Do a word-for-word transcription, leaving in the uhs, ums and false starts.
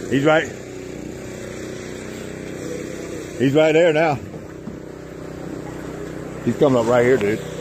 He's right. He's right there now. He's coming up right here, dude.